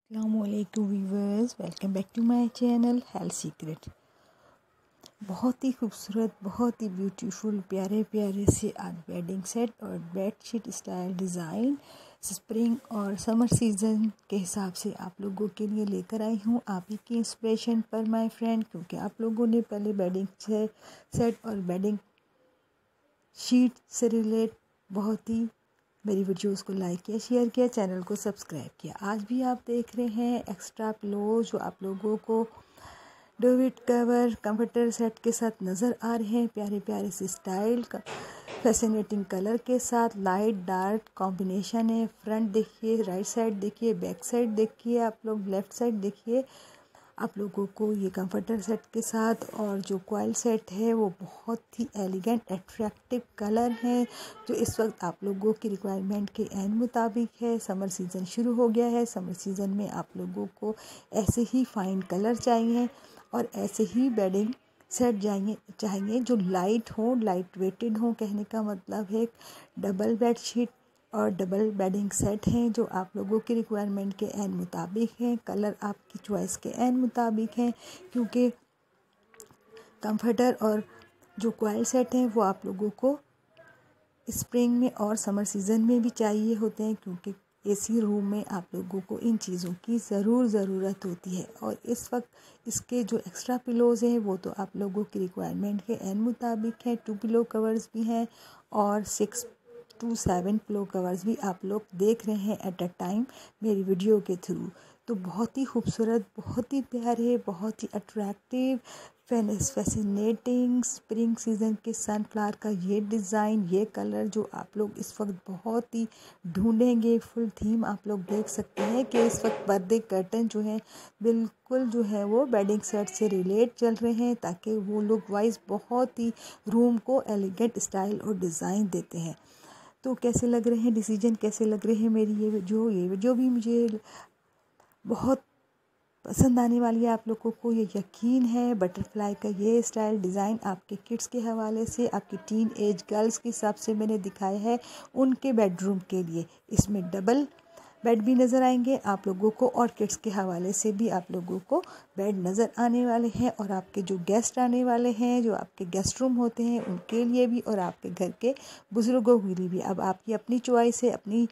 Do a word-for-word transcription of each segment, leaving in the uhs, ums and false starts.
अस्सलामुअलैकुम viewers, welcome back to my channel health secret. बहुत ही खूबसूरत, बहुत ही ब्यूटीफुल, प्यारे प्यारे से आज बेडिंग सेट और बेडशीट स्टाइल डिज़ाइन स्प्रिंग और समर सीज़न के हिसाब से आप लोगों के लिए लेकर आई हूँ, आप ही की इंस्पिरेशन पर माय फ्रेंड। क्योंकि आप लोगों ने पहले बेडिंग सेट और बेडिंग शीट से रिलेट बहुत ही मेरी वीडियोस को लाइक किया, शेयर किया, चैनल को सब्सक्राइब किया। आज भी आप देख रहे हैं एक्स्ट्रा पिलो जो आप लोगों को डोविट कवर कंफर्टर सेट के साथ नज़र आ रहे हैं। प्यारे प्यारे से स्टाइल का फैसिनेटिंग कलर के साथ लाइट डार्क कॉम्बिनेशन है। फ्रंट देखिए, राइट साइड देखिए, बैक साइड देखिए, आप लोग लेफ़्ट साइड देखिए। आप लोगों को ये कंफर्टर सेट के साथ और जो कॉइल सेट है वो बहुत ही एलिगेंट अट्रैक्टिव कलर है जो इस वक्त आप लोगों की रिक्वायरमेंट के एन मुताबिक है। समर सीज़न शुरू हो गया है। समर सीज़न में आप लोगों को ऐसे ही फाइन कलर चाहिए और ऐसे ही बेडिंग सेट जाएंगे चाहिए जो लाइट हो, लाइट वेटेड हो। कहने का मतलब है डबल बेड शीट और डबल बेडिंग सेट हैं जो आप लोगों की रिक्वायरमेंट के एन मुताबिक हैं। कलर आपकी चॉइस के एन मुताबिक हैं क्योंकि कंफर्टर और जो कॉइल सेट हैं वो आप लोगों को स्प्रिंग में और समर सीज़न में भी चाहिए होते हैं क्योंकि एसी रूम में आप लोगों को इन चीज़ों की ज़रूर ज़रूरत होती है। और इस वक्त इसके जो एक्स्ट्रा पिलोज़ हैं वो तो आप लोगों की रिक्वायरमेंट के एन मुताबिक हैं। टू पिलो कवर्स भी हैं और six two seven pillow covers भी आप लोग देख रहे हैं एट अ टाइम मेरी वीडियो के थ्रू। तो बहुत ही खूबसूरत, बहुत ही प्यारे, बहुत ही अट्रैक्टिव, फैसिनेटिंग स्प्रिंग सीज़न के सनफ्लावर का ये डिज़ाइन, ये कलर जो आप लोग इस वक्त बहुत ही ढूंढेंगे। फुल थीम आप लोग देख सकते हैं कि इस वक्त पर्दे कर्टन जो है बिल्कुल जो है वो बेडिंग सेट से रिलेट चल रहे हैं ताकि वो लुक वाइज बहुत ही रूम को एलिगेंट स्टाइल और डिज़ाइन देते हैं। तो कैसे लग रहे हैं डिसीजन, कैसे लग रहे हैं मेरी ये वीडियो ये वीडियो भी मुझे बहुत पसंद आने वाली है। आप लोगों को ये यकीन है बटरफ्लाई का ये स्टाइल डिज़ाइन आपके किड्स के हवाले से, आपकी टीन एज गर्ल्स के हिसाब से मैंने दिखाया है उनके बेडरूम के लिए। इसमें डबल बेड भी नज़र आएंगे आप लोगों को और किड्स के हवाले से भी आप लोगों को बेड नज़र आने वाले हैं। और आपके जो गेस्ट आने वाले हैं, जो आपके गेस्ट रूम होते हैं उनके लिए भी और आपके घर के बुज़ुर्गों के लिए भी। अब आपकी अपनी चॉइस है, अपनी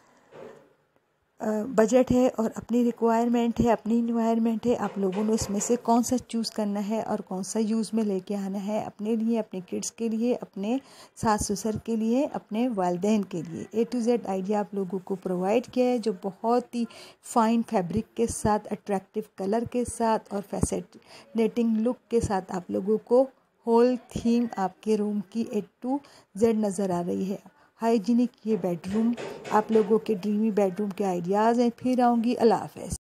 बजट है और अपनी रिक्वायरमेंट है, अपनी इन्वायरमेंट है। आप लोगों ने इसमें से कौन सा चूज़ करना है और कौन सा यूज़ में लेके आना है अपने लिए, अपने किड्स के लिए, अपने सास ससुर के लिए, अपने वालिदैन के लिए। ए टू जेड आइडिया आप लोगों को प्रोवाइड किया है जो बहुत ही फाइन फैब्रिक के साथ, अट्रैक्टिव कलर के साथ और फैसिनेटिंग लुक के साथ आप लोगों को होल थीम आपके रूम की ए टू जेड नज़र आ रही है। हाइजीनिक ये बेडरूम आप लोगों के ड्रीमी बेडरूम के आइडियाज़ हैं। फिर आऊँगी। अल्लाह हाफ़िज़।